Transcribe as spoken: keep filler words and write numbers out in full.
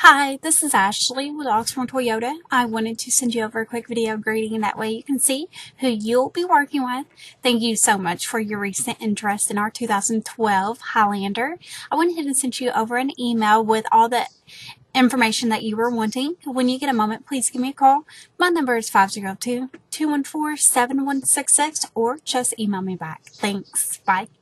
Hi, this is Ashley with Oxmoor Toyota. I wanted to send you over a quick video greeting, that way you can see who you'll be working with. Thank you so much for your recent interest in our two thousand twelve Highlander. I went ahead and sent you over an email with all the information that you were wanting. When you get a moment, please give me a call. My number is five zero two, two one four, seven one six six or just email me back. Thanks. Bye.